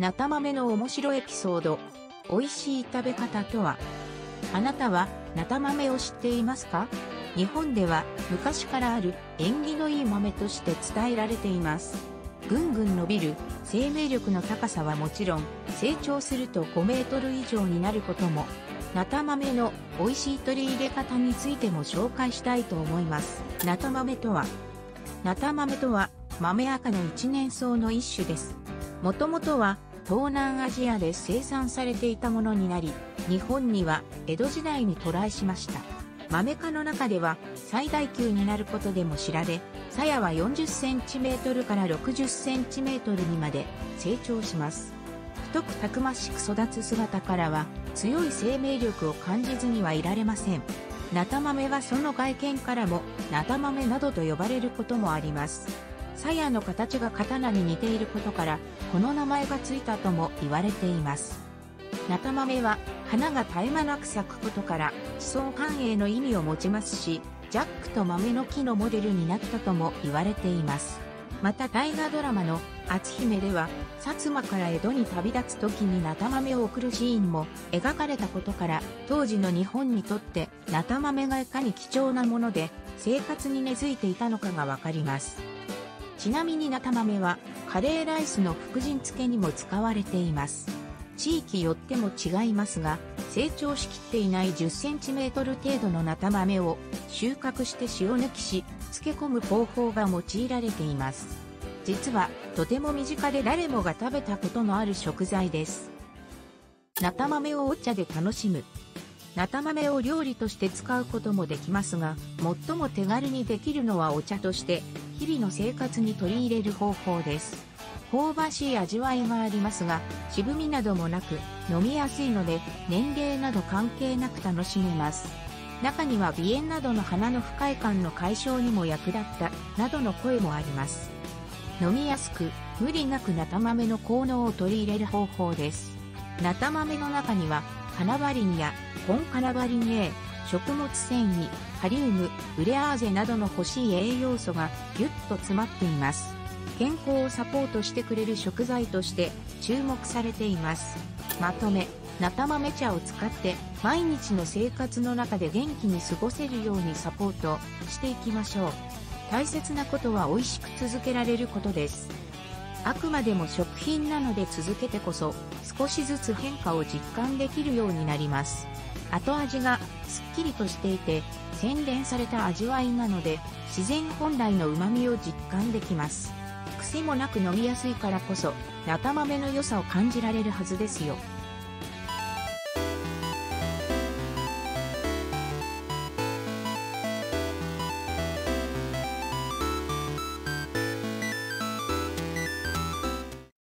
なた豆の面白エピソード。美味しい食べ方とは？あなたはなた豆を知っていますか？日本では昔からある縁起のいい豆として伝えられています。ぐんぐん伸びる生命力の高さはもちろん、成長すると5メートル以上になることも。なた豆の美味しい取り入れ方についても紹介したいと思います。なた豆とは？なた豆とは豆赤の一年草の一種です。もともとは東南アジアで生産されていたものになり、日本には江戸時代に渡来しました。豆科の中では最大級になることでも知られ、鞘は40センチメートルから60センチメートルにまで成長します。太くたくましく育つ姿からは強い生命力を感じずにはいられません。なた豆はその外見からもなた豆などと呼ばれることもあります。鞘の形が刀に似ていることから、この名前がついたとも言われています。なた豆は花が絶え間なく咲くことから子孫繁栄の意味を持ちますし、ジャックと豆の木のモデルになったとも言われています。また大河ドラマの篤姫では、薩摩から江戸に旅立つ時になた豆を送るシーンも描かれたことから、当時の日本にとってなた豆がいかに貴重なもので生活に根付いていたのかがわかります。ちなみになた豆はカレーライスの福神漬けにも使われています。地域よっても違いますが、成長しきっていない10センチメートル程度のなた豆を収穫して塩抜きし、漬け込む方法が用いられています。実はとても身近で誰もが食べたことのある食材です。なた豆をお茶で楽しむ。なた豆を料理として使うこともできますが、最も手軽にできるのはお茶として日々の生活に取り入れる方法です。香ばしい味わいがありますが、渋みなどもなく飲みやすいので、年齢など関係なく楽しめます。中には鼻炎などの鼻の不快感の解消にも役立ったなどの声もあります。飲みやすく無理なくなた豆の効能を取り入れる方法です。なた豆の中にはカナバリンやコンカナバリン A、食物繊維、カリウム、ウレアーゼなどの欲しい栄養素がぎゅっと詰まっています。健康をサポートしてくれる食材として注目されています。まとめ、なた豆茶を使って毎日の生活の中で元気に過ごせるようにサポートしていきましょう。大切なことは美味しく続けられることです。あくまでも食品なので続けてこそ少しずつ変化を実感できるようになります。後味がすっきりとしていて洗練された味わいなので自然本来の旨味を実感できます。癖もなく飲みやすいからこそなた豆の良さを感じられるはずですよ。